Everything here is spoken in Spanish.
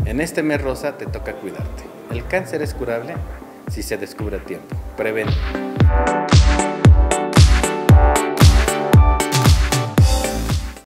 En este mes rosa te toca cuidarte. El cáncer es curable si se descubre a tiempo. Prevén.